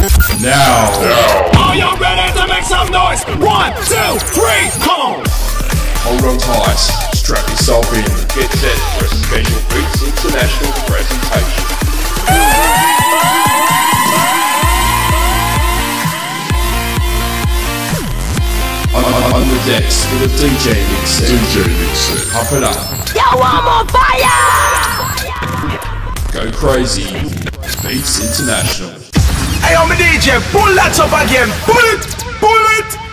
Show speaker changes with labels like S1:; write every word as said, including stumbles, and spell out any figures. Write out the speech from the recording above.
S1: Now.
S2: Now. Are you ready to make some noise? One, two, three, come on.
S1: Hold on tight, strap yourself in.
S3: Get set for a special Beats International presentation.
S1: On, on, on the decks with a D J mix. D J mix. Pump it up.
S4: Yo, I'm on fire!
S1: Go crazy. Beats International.
S2: Hey, I'm a D J. Pull that up again. Pull it. Pull it.